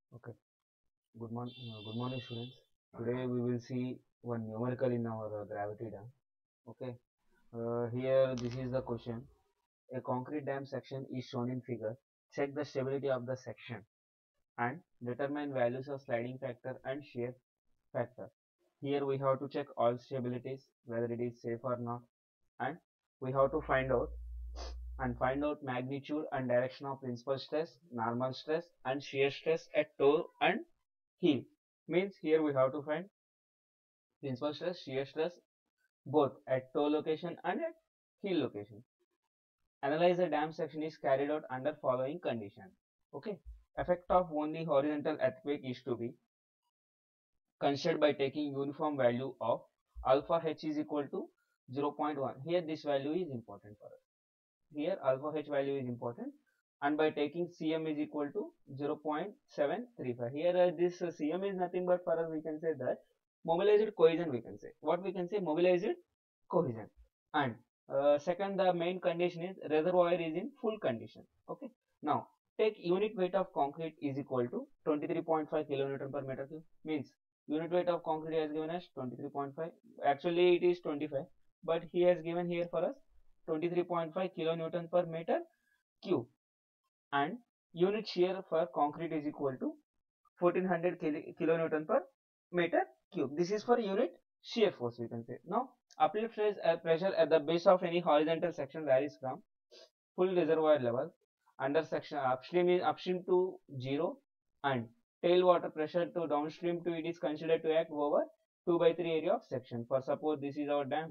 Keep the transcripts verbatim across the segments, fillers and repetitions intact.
Okay. Good morning. Uh, good morning, students. Today we will see one numerical in our uh, gravity dam. Okay. Uh, here, this is the question. A concrete dam section is shown in figure. Check the stability of the section and determine values of sliding factor and shear factor. Here we have to check all stabilities, whether it is safe or not, and we have to find out and find out magnitude and direction of principal stress, normal stress, and shear stress at toe and heel. Means here we have to find principal stress, shear stress both at toe location and at heel location. Analyze the dam section is carried out under following condition. Okay. Effect of only horizontal earthquake is to be considered by taking uniform value of alpha h is equal to zero point one. Here this value is important for us. Here alpha h value is important, and by taking cm is equal to zero point seven three five. Here uh, this uh, cm is nothing but for us we can say that mobilized cohesion, we can say. What we can say? Mobilized cohesion. And uh, second, the main condition is reservoir is in full condition. Okay. Now take unit weight of concrete is equal to twenty-three point five kilonewton per meter cube. Means unit weight of concrete has given us twenty-three point five. Actually it is twenty-five, but he has given here for us twenty-three point five kilonewton per meter cube. And unit shear for concrete is equal to fourteen hundred kilonewton per meter cube. This is for unit shear force, we can say. Now uplift pressure at the base of any horizontal section varies from full reservoir level under section upstream is upstream to zero, and tailwater pressure to downstream to it is considered to act over two by three area of section. For suppose this is our dam.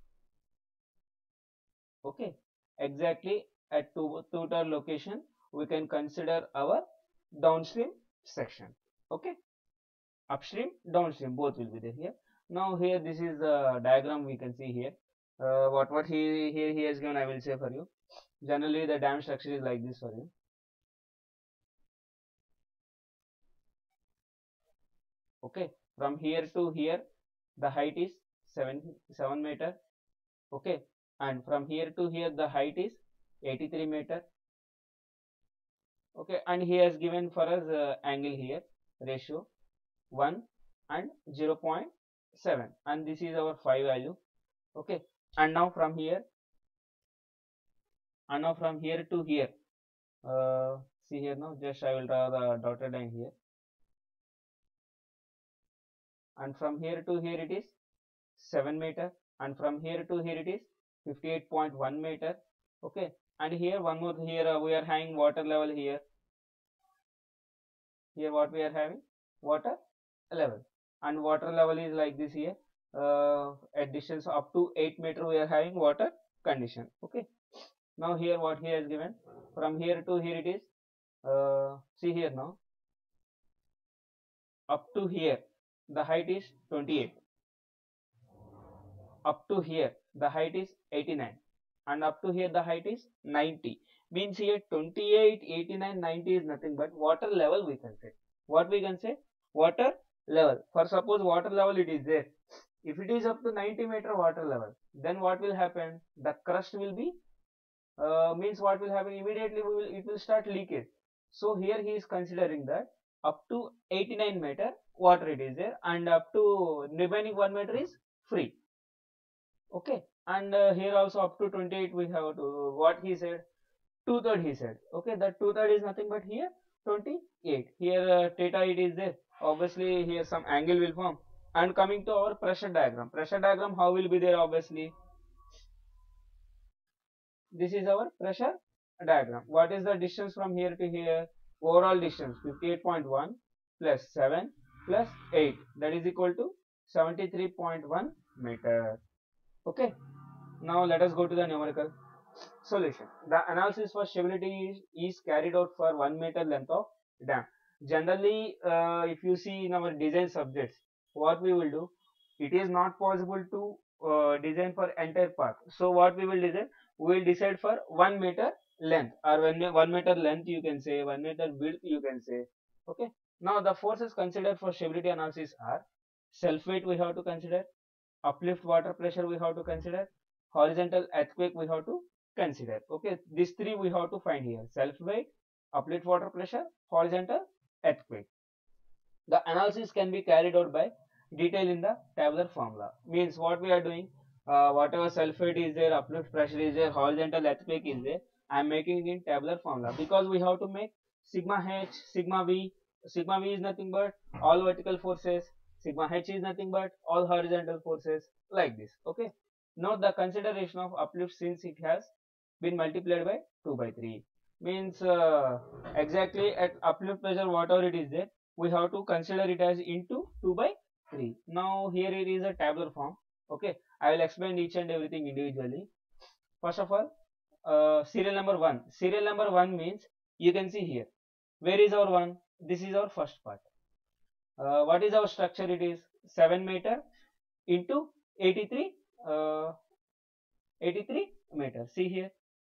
Okay, exactly at two two third location we can consider our downstream section. Okay, upstream downstream both will be there here. Now here this is the diagram we can see here. Uh, what what he here he has given, I will say for you. Generally the dam structure is like this for you. Okay, from here to here the height is seven seven meter. Okay, and from here to here the height is eighty-three meter. Okay, and he has given for us uh, angle here, ratio one and zero point seven, and this is our phi value. Okay, and now from here and now from here to here, uh, see here now, just I will draw the dotted line here, and from here to here it is seven meter, and from here to here it is fifty-eight point one meter. Okay, and here one more, here uh, we are having water level here. Here what we are having? Water level, and water level is like this here. Uh, at distance up to eight meter we are having water condition. Okay, now here what he has given, from here to here it is, uh, see here now, up to here the height is twenty-eight, up to here the height is eighty-nine, and up to here the height is ninety. Means here twenty-eight, eighty-nine, ninety is nothing but water level, we can say. What we can say? Water level. For suppose water level it is there, if it is up to ninety meter water level, then what will happen? The crust will be, uh, means what will happen? Immediately we will, it will start leakage. So here he is considering that up to eighty-nine meter water it is there, and up to remaining one meter is free. Okay, and uh, here also up to twenty-eight we have to, what he said, two third he said. Okay, that two third is nothing but here twenty-eight. Here uh, theta it is there. Obviously here some angle will form. And coming to our pressure diagram, pressure diagram how will be there? Obviously this is our pressure diagram. What is the distance from here to here? Overall distance fifty-eight point one plus seven plus eight, that is equal to seventy-three point one meter. Okay, now let us go to the numerical solution. The analysis for stability is, is carried out for one meter length of dam. Generally, uh, if you see in our design subjects, what we will do, it is not possible to uh, design for entire path. So what we will design, we will decide for one meter length, or one, one meter length you can say, one meter width you can say. Okay. Now the forces considered for stability analysis are self weight we have to consider, uplift water pressure we have to consider, horizontal earthquake we have to consider. Okay, these three we have to find here: self weight, uplift water pressure, horizontal earthquake. The analysis can be carried out by detail in the tabular formula. Means what we are doing, uh, whatever sulfate is there, uplift pressure is there, horizontal earthquake is there, I am making it in tabular formula because we have to make sigma h, sigma v. Sigma v is nothing but all vertical forces, sigma h is nothing but all horizontal forces, like this. Okay. Note the consideration of uplift since it has been multiplied by two by three. Means uh, exactly at uplift pressure whatever it is there, we have to consider it as into two by three. Now here it is a tabular form. Okay, I will explain each and everything individually. First of all, uh, serial number one. Serial number one means you can see here. Where is our one? This is our first part. Uh, what is our structure? It is seven meter into eighty-three, uh, eighty-three meter. See here.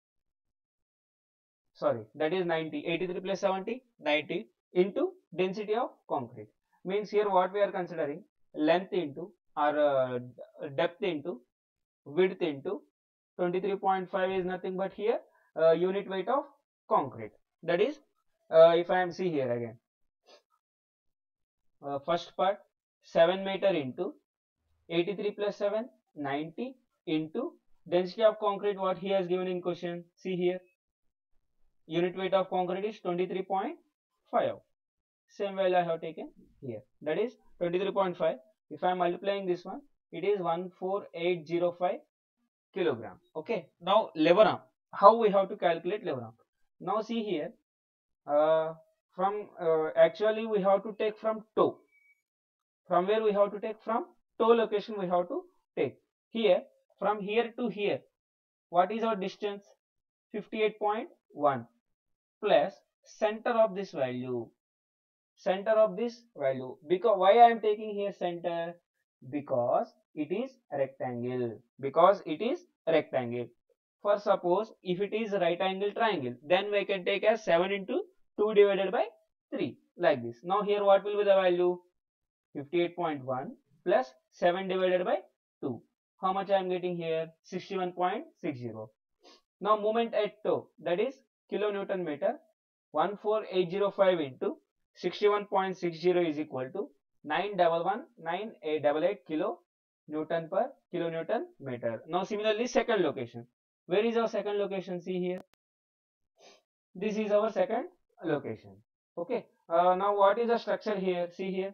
Sorry, that is ninety. eighty-three plus seventy, ninety into density of concrete. Means here what we are considering, length into or uh, depth into width into twenty-three point five is nothing but here uh, unit weight of concrete. That is, uh, if I am see here again, uh, first part seven meter into eighty-three plus seven, ninety into density of concrete what he has given in question. See here, unit weight of concrete is twenty-three point five. Same value I have taken here, that is twenty-three point five. If I am multiplying this one, it is one four eight zero five kilogram. Okay, now lever arm, how we have to calculate lever arm? Now see here, uh, from uh, actually we have to take from toe. From where we have to take? From toe location we have to take. Here, from here to here, what is our distance? fifty-eight point one plus center of this value. Center of this value, because why I am taking here center? Because it is rectangle. Because it is rectangle. For suppose if it is right angle triangle, then we can take as seven into two divided by three, like this. Now here what will be the value? fifty-eight point one plus seven divided by two. How much I am getting here? sixty-one point six zero. Now moment at toe, that is kilonewton meter. one four eight zero five into sixty-one point six zero is equal to nine one one nine eight eight kilo Newton per kilonewton meter. Now similarly second location. Where is our second location? See here. This is our second location. Okay. Uh, now what is the structure here? See here.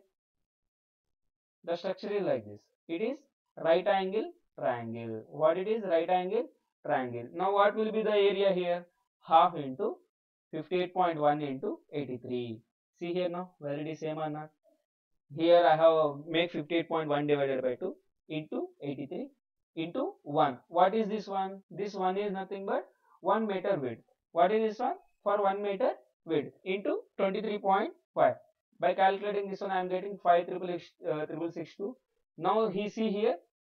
The structure is like this. It is right angle triangle. What it is? Right angle triangle. Now what will be the area here? Half into fifty-eight point one into eighty-three. See here now, whether it is same or not. Here I have make fifty-eight point one divided by two into eighty-three into one. What is this one? This one is nothing but one meter width. What is this one? For one meter width into twenty-three point five. By calculating this one, I am getting five triple six two. Now he see here.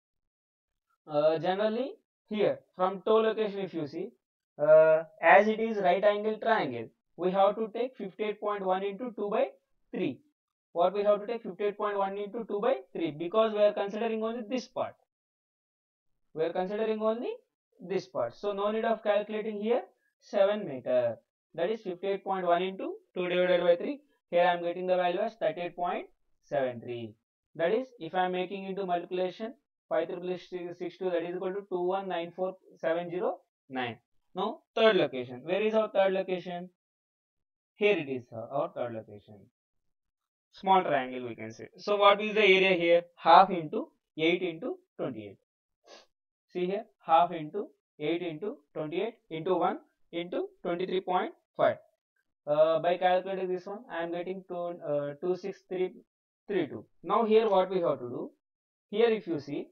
Uh, generally here from toe location, if you see, uh, as it is right angle triangle, we have to take fifty-eight point one into two by three. What we have to take? fifty-eight point one into two by three, because we are considering only this part. We are considering only this part. So no need of calculating here seven meter. That is fifty-eight point one into two divided by three. Here I am getting the value as thirty-eight point seven three. That is, if I am making into multiplication, five triple six two, that is equal to two one nine four seven zero nine. Now third location. Where is our third location? Here it is, our third location. Small triangle we can say. So what is the area here? Half into eight into twenty-eight. See here, half into eight into twenty-eight into one into twenty-three point five. Uh, by calculating this one, I am getting to uh, two six three three two. Now here what we have to do? Here if you see,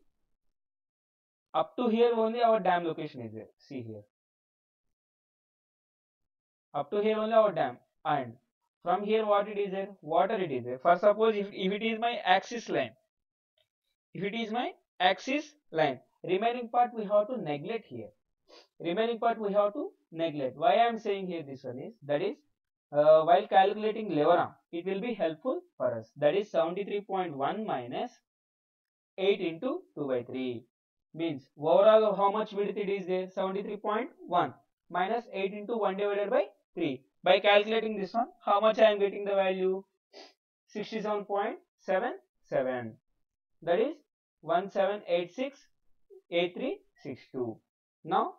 up to here only our dam location is there. See here. Up to here only our dam, and from here what it is there? Water it is there. For suppose if, if it is my axis line, if it is my axis line, remaining part we have to neglect here. Remaining part we have to neglect. Why I am saying here this one is, that is, uh, while calculating lever arm, it will be helpful for us. That is seventy-three point one minus eight into two by three. Means overall how much width it is there? seventy-three point one minus eight into one divided by three. By calculating this one, how much I am getting the value? sixty-seven point seven seven, that is one seven eight six eight three six two. Now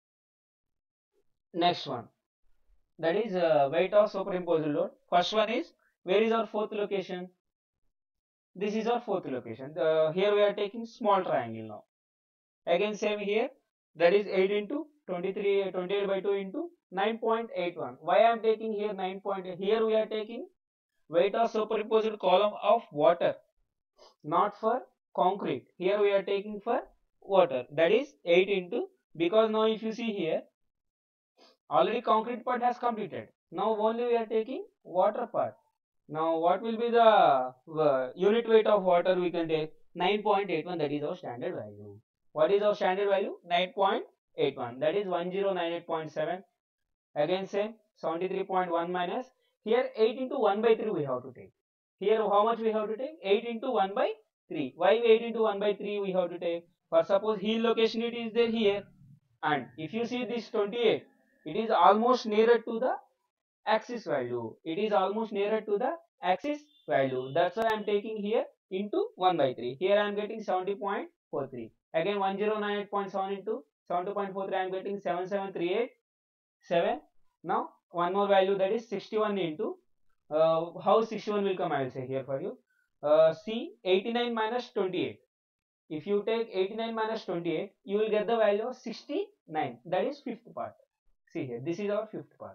next one, that is uh, weight of superimposed load. First one is, where is our fourth location? This is our fourth location. Uh, here we are taking small triangle now. Again same here, that is eight into twenty-three, twenty-eight by two into nine point eight one. Why I am taking here nine point eight? Here we are taking weight of superimposed column of water, not for concrete. Here we are taking for water, that is eight into, because now if you see here, already concrete part has completed. Now only we are taking water part. Now what will be the uh, unit weight of water we can take? nine point eight one, that is our standard value. What is our standard value? nine point eight one, that is one zero nine eight point seven. Again same, seventy-three point one minus, here eight into one by three we have to take. Here how much we have to take? eight into one by three. Why eight into one by three we have to take? For suppose heel location it is there here, and if you see this twenty-eight, it is almost nearer to the axis value. It is almost nearer to the axis value. That's why I am taking here into one by three. Here I am getting seventy point four three. Again one zero nine eight point seven into seventy point four three, I am getting seven seven three eight seven. Now one more value, that is sixty-one into, uh, how sixty-one will come I will say here for you. Uh, see eighty-nine minus twenty-eight. If you take eighty-nine minus twenty-eight, you will get the value of sixty-nine. That is fifth part. See here, this is our fifth part.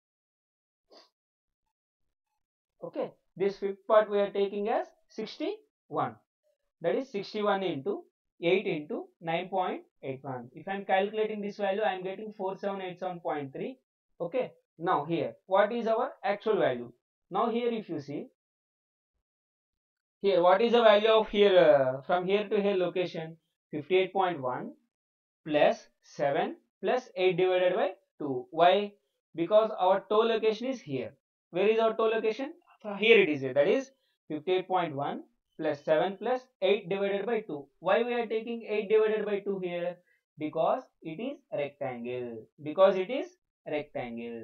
Okay, this fifth part we are taking as sixty-one. That is sixty-one into eight into nine point eight one. If I am calculating this value, I am getting four seven eight seven point three. Okay, now here, what is our actual value? Now here if you see, here what is the value of here, uh, from here to here location? fifty-eight point one plus seven plus eight divided by two. Why? Because our toe location is here. Where is our toe location? Here it is here. That is fifty-eight point one plus seven plus eight divided by two. Why we are taking eight divided by two here? Because it is rectangle. Because it is rectangle.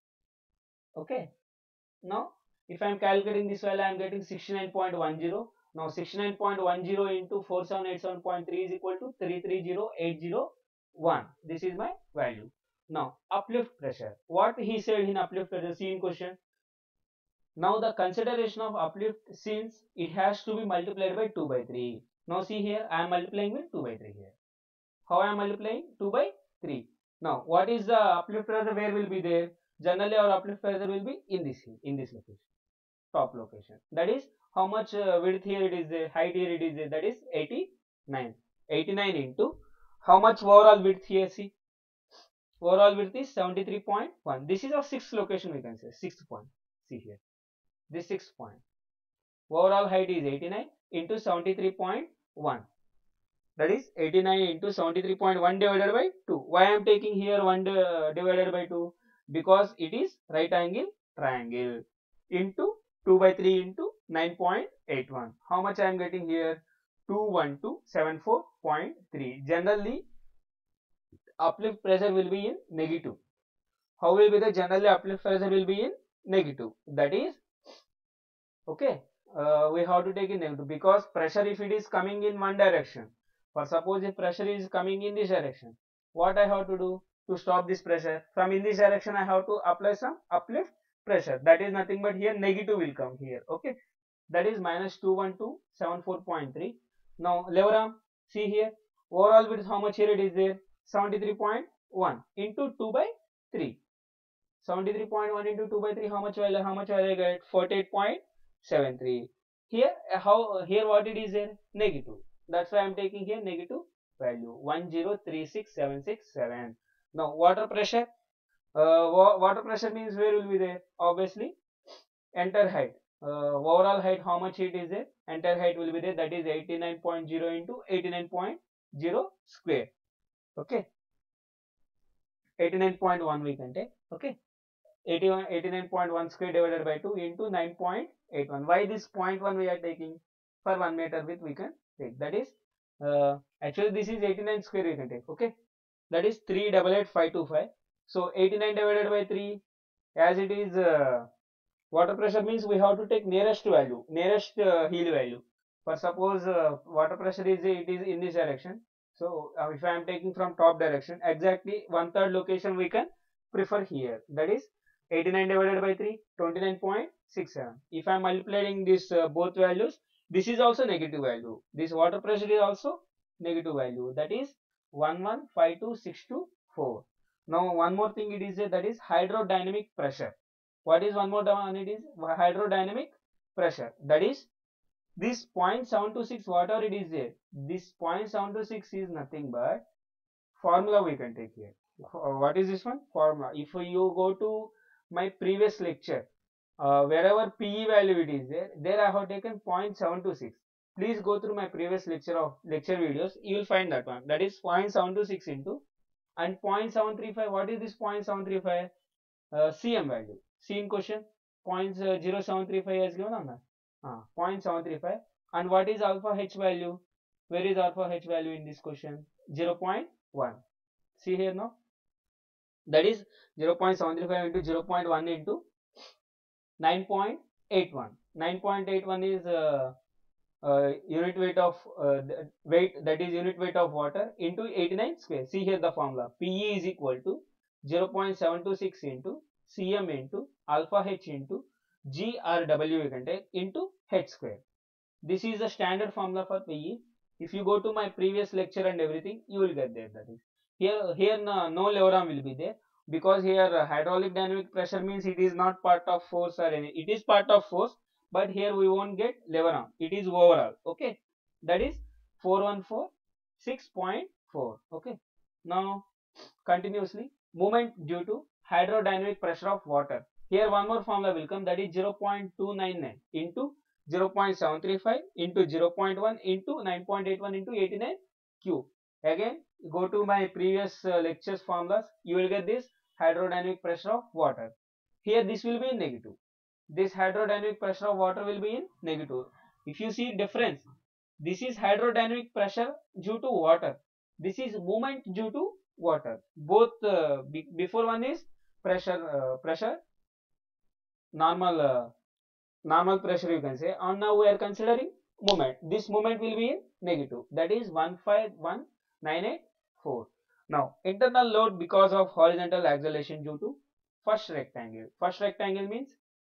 Okay. Now if I am calculating this value, I am getting sixty-nine point one zero. Now sixty-nine point one zero into four seven eight seven point three is equal to three three zero eight zero one. This is my value. Now uplift pressure. What he said in uplift pressure, see in question. Now the consideration of uplift, since it has to be multiplied by two by three. Now see here, I am multiplying with two by three here. How I am multiplying? two by three. Now what is the uplift pressure? Where will be there? Generally our uplift pressure will be in this in this location, top location. That is how much uh, width here it is there, height here it is there, that is eighty-nine. eighty-nine into how much overall width here, see. Overall width is seventy-three point one. This is our sixth location, we can say sixth point. See here, this sixth point. Overall height is eighty-nine into seventy-three point one. That is eighty-nine into seventy-three point one divided by two. Why I am taking here one uh, divided by two? Because it is right angle triangle. Into two by three into nine point eight one. How much I am getting here? two one two seven four point three. Generally uplift pressure will be in negative. How will be the generally uplift pressure will be in negative? That is, okay, uh, we have to take in negative, because pressure if it is coming in one direction, for suppose if pressure is coming in this direction, what I have to do to stop this pressure? From in this direction I have to apply some uplift pressure. That is nothing but here negative will come here. Okay, that is minus two one two seven four point three. Now lever arm, see here, overall width how much here it is there? seventy-three point one into two by three. seventy-three point one into two by three, how much value? How much value I get? forty-eight point seven three. Here how here what it is there? Negative. That's why I am taking here negative value one zero three six seven six seven. Now water pressure. Uh, wa water pressure means where will be there? Obviously entire height. Uh, overall height, how much it is there? Entire height will be there. That is eighty-nine point zero into eighty-nine point zero square. Okay, eighty-nine point one we can take. Okay, eighty-one eighty-nine point one square divided by two into nine point eight one. Why this zero point one we are taking? For one meter width we can take. That is, uh, actually this is eighty-nine square we can take. Okay, that is three eight eight five two five. So eighty-nine divided by three, as it is uh, Water pressure means we have to take nearest value, nearest uh, heel value. For suppose uh, water pressure is it is in this direction. So uh, if I am taking from top direction, exactly one third location we can prefer here. That is eighty-nine divided by three, twenty-nine point six seven. If I am multiplying this uh, both values, this is also negative value. This water pressure is also negative value. That is one one five two six two four. Now one more thing it is uh, that is hydrodynamic pressure. What is one more one? It is hydrodynamic pressure. That is this zero point seven two six, whatever it is there. This zero point seven two six is nothing but formula we can take here. What is this one? Formula. If you go to my previous lecture, uh, wherever P E value it is there, there I have taken zero point seven two six. Please go through my previous lecture of lecture videos. You will find that one. That is zero point seven two six into and zero point seven three five. What is this zero point seven three five? Uh, C M value. See in question zero point zero seven three five is given on that. Uh, zero point seven three five. And what is alpha H value? Where is alpha H value in this question? zero point one. See here now. That is zero point seven three five into zero point one into nine point eight one. nine point eight one is uh, uh, unit weight of uh, weight, that is unit weight of water into eighty-nine square. See here the formula. P E is equal to zero point seven two six into Cm into alpha H into G R W you can take into H square. This is the standard formula for P E. If you go to my previous lecture and everything, you will get there. That is here. Here no, no lever arm will be there because here uh, hydraulic dynamic pressure means it is not part of force or any. It is part of force, but here we won't get lever arm. It is overall. Okay, that is four one four six point four. Okay. Now continuously movement due to hydrodynamic pressure of water. Here one more formula will come, that is zero point two nine nine into zero point seven three five into zero point one into nine point eight one into eighty-nine cube. Again go to my previous uh, lectures formulas, you will get this hydrodynamic pressure of water. Here this will be in negative. This hydrodynamic pressure of water will be in negative. If you see difference, this is hydrodynamic pressure due to water. This is movement due to water. Both uh, be before one is pressure, uh, pressure, normal, uh, normal pressure you can say. And now we are considering movement. This movement will be in negative. That is one five one nine eight four. Now internal load because of horizontal acceleration due to first rectangle. First rectangle means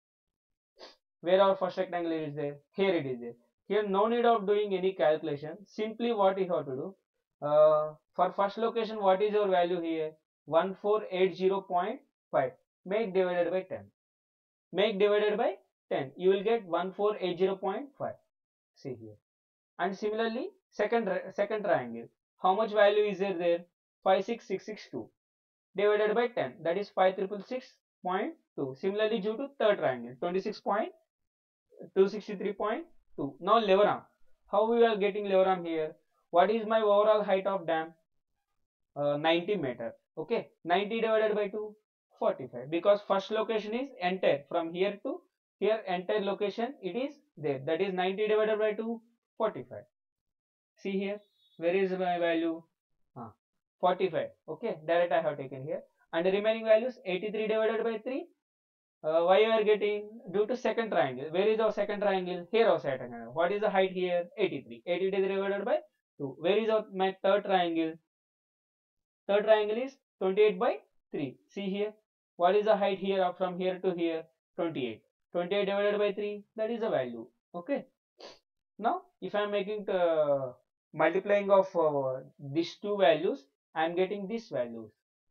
where our first rectangle is there. Here it is there. Here no need of doing any calculation. Simply what you have to do. Uh, for first location, what is your value here? one four eight zero point five. Make divided by ten. Make divided by ten. You will get one four eight zero point five. See here. And similarly, second second triangle. How much value is there there? five six six six two. Divided by ten. That is five six six six point two. Similarly, due to third triangle, twenty-six point two sixty-three point two. Now lever arm. How we are getting lever arm here? What is my overall height of dam? Uh, ninety meter. Okay, ninety divided by two, forty-five. Because first location is entire. From here to here, entire location it is there. That is ninety divided by two, forty-five. See here, where is my value? Ah, forty-five. Okay, direct I have taken here. And the remaining values eighty-three divided by three. Uh, why you are getting? Due to second triangle. Where is our second triangle? Here our second triangle. What is the height here? eighty-three. eighty-three divided by two. Where is our, my third triangle? Third triangle is twenty-eight by three. See here. What is the height here from here to here? twenty-eight. twenty-eight divided by three. That is the value. Okay. Now, if I am making the multiplying of uh, these two values, I am getting these values.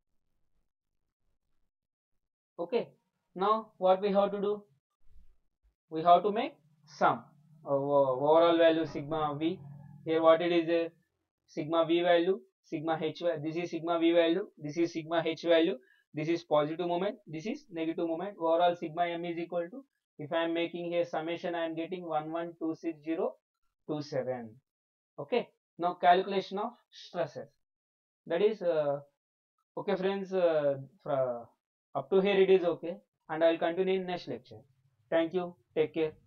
Okay. Now, what we have to do? We have to make sum of uh, overall value sigma v. Here what it is a sigma v value, sigma h value. This is sigma v value, this is sigma h value, this is positive moment, this is negative moment. Overall sigma m is equal to, if I am making here summation, I am getting one one two six zero two seven. Okay. Now calculation of stresses. That is uh, okay friends, uh, up to here it is okay, and I will continue in next lecture. Thank you. Take care.